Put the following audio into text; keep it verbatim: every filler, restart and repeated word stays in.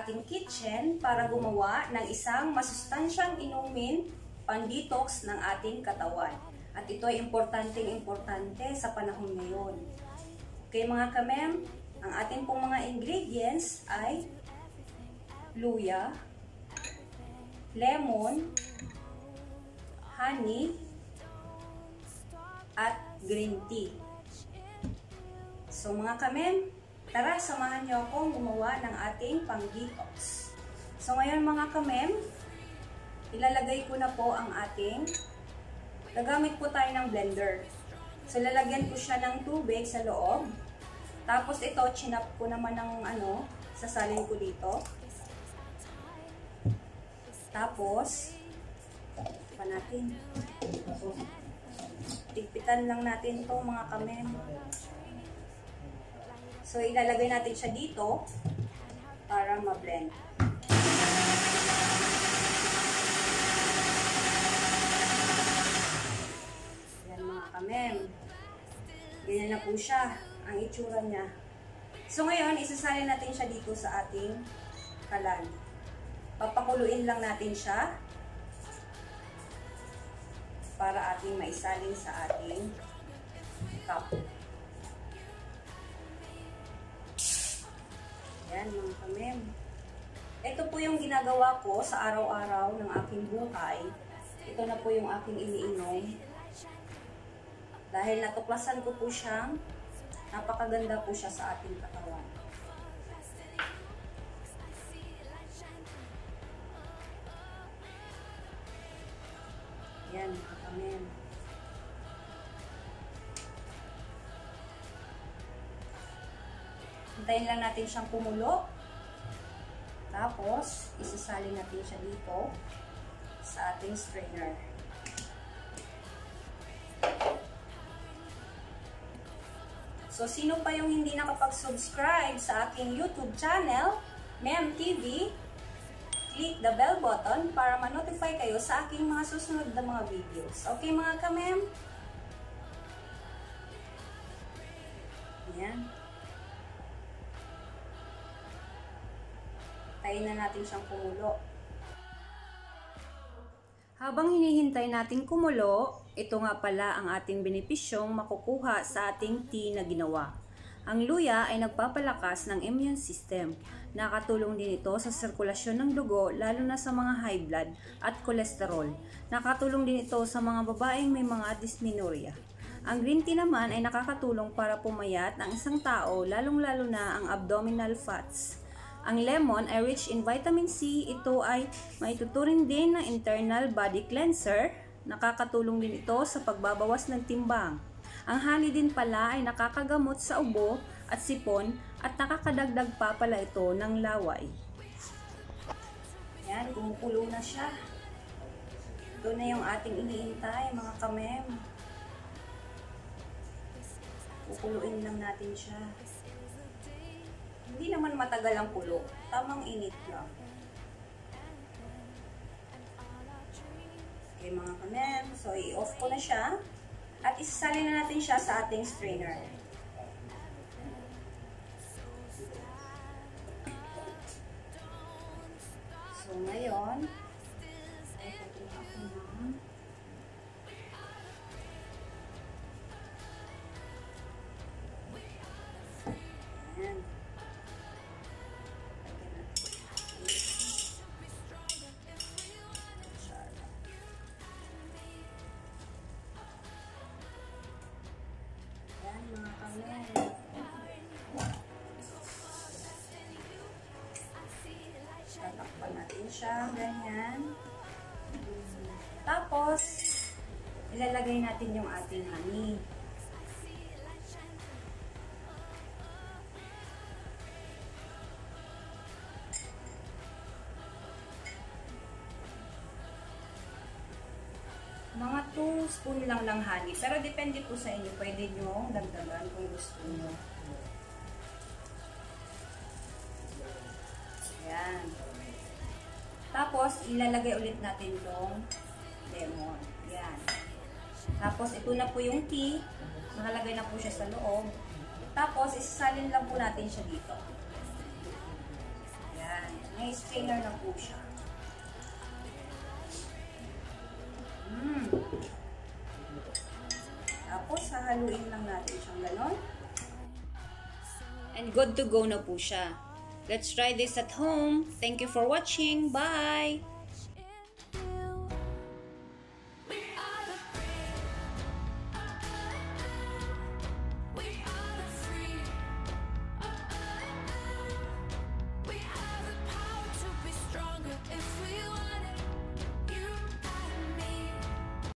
ating kitchen para gumawa ng isang masustansyang inumin pan-detox ng ating katawan. At ito ay importanteng-importante sa panahon ngayon. Okay mga kamem, ang ating pong mga ingredients ay luya, lemon, honey, at green tea. So mga kamem, tara samahan niyo akong gumawa ng ating pang-detox. So ngayon mga kamem, ilalagay ko na po ang ating, gagamit po tayo ng blender. So lalagyan ko siya ng tubig sa loob. Tapos ito, chinap ko naman ng ano, sasalin ko dito. Tapos, pa natin. Tigpitan lang natin to mga kamem. So, ilalagay natin siya dito para ma-blend. Yan mga kamem. Ganyan na po siya, ang itsura niya. So, ngayon, isasalin natin siya dito sa ating kalan. Papakuluin lang natin siya para ating maisalin sa ating cup. Yan mga kamem. Ito po yung ginagawa ko sa araw-araw ng aking buhay. Ito na po yung aking iniinom. Dahil natuklasan ko po siyang napakaganda po siya sa ating katawan. Yan mga kamem. Hintayin lang natin siyang kumulo. Tapos, isasalin natin siya dito sa ating strainer. So, sino pa yung hindi nakapag-subscribe sa aking YouTube channel, Meym T V, click the bell button para ma-notify kayo sa aking mga susunod na mga videos. Okay mga kamem? Ayan. Tayin na natin siyang kumulo. Habang hinihintay natin kumulo, ito nga pala ang ating benepisyong makukuha sa ating tea na ginawa. Ang luya ay nagpapalakas ng immune system. Nakatulong din ito sa sirkulasyon ng dugo lalo na sa mga high blood at cholesterol. Nakatulong din ito sa mga babaeng may mga dysmenorrhea. Ang green tea naman ay nakakatulong para pumayat ang isang tao lalong-lalo na ang abdominal fats. Ang lemon ay rich in vitamin C. Ito ay maituturing din ng internal body cleanser. Nakakatulong din ito sa pagbabawas ng timbang. Ang honey din pala ay nakakagamot sa ubo at sipon at nakakadagdag pa pala ito ng laway. Yan, kumukulo na siya. Ito na yung ating iniintay mga kamem. Kukuluin lang natin siya. Hindi naman matagal ang kulo. Tamang init lang. Okay mga kamem. So, i-off ko na siya. At isasalin na natin siya sa ating strainer. So, ngayon, ay kukuha ko na. Ayan. Mga kamem. Tatakpan natin siya, ganyan. Tapos, ilalagay natin yung ating honey. Mga two spoon lang ng honey. Pero depende po sa inyo. Pwede nyo dagdagan kung gusto nyo. Ayan. Tapos, ilalagay ulit natin itong lemon. Ayan. Tapos, ito na po yung tea. Nakalagay na po siya sa loob. Tapos, isasalin lang po natin siya dito. Ayan. strainer na po siya. Mm. Tapos, hahaluin lang natin siyang ganon. And good to go na po siya. Let's try this at home. Thank you for watching. Bye!